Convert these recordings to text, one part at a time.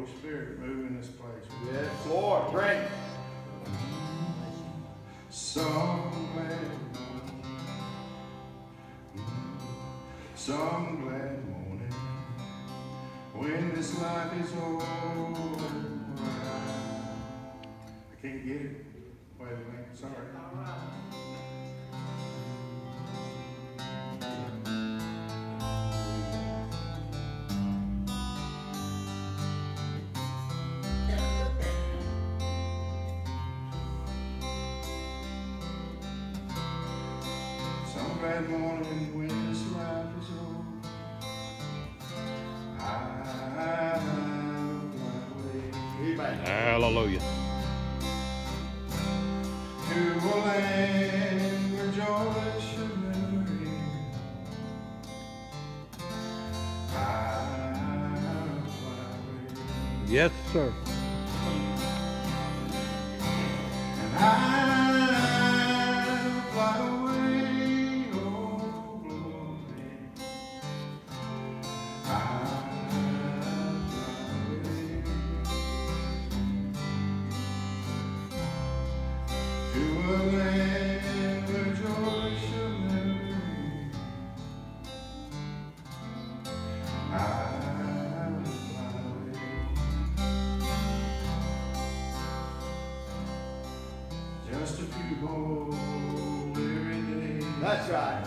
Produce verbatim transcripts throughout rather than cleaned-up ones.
Spirit move in this place. Yes, Lord. Bring. Some glad morning, some glad morning, when this life is over. I can't get it. Wait a minute, sorry. All right. Glad morning when this life is over, I'll fly away. Hallelujah. To a land where joy shall never end. I'll fly away. Yes, sir. And I'll fly away. To a land where joy shall never end, I'll fly away. Just a few more weary days. That's right.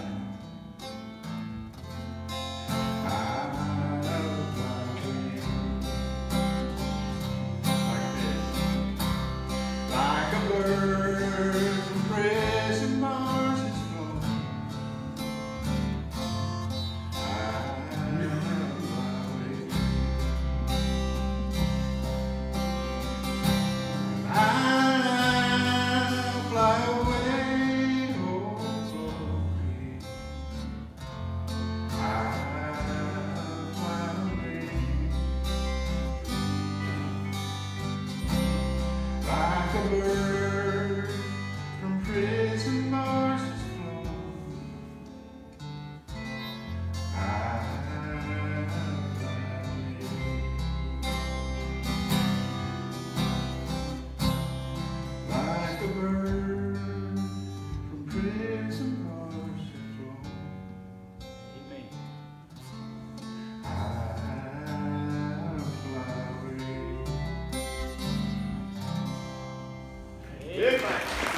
Like a bird from prison bars is flown, I'll fly away. Like a bird from prison bars is flown. Amen. I'll fly away. Amen.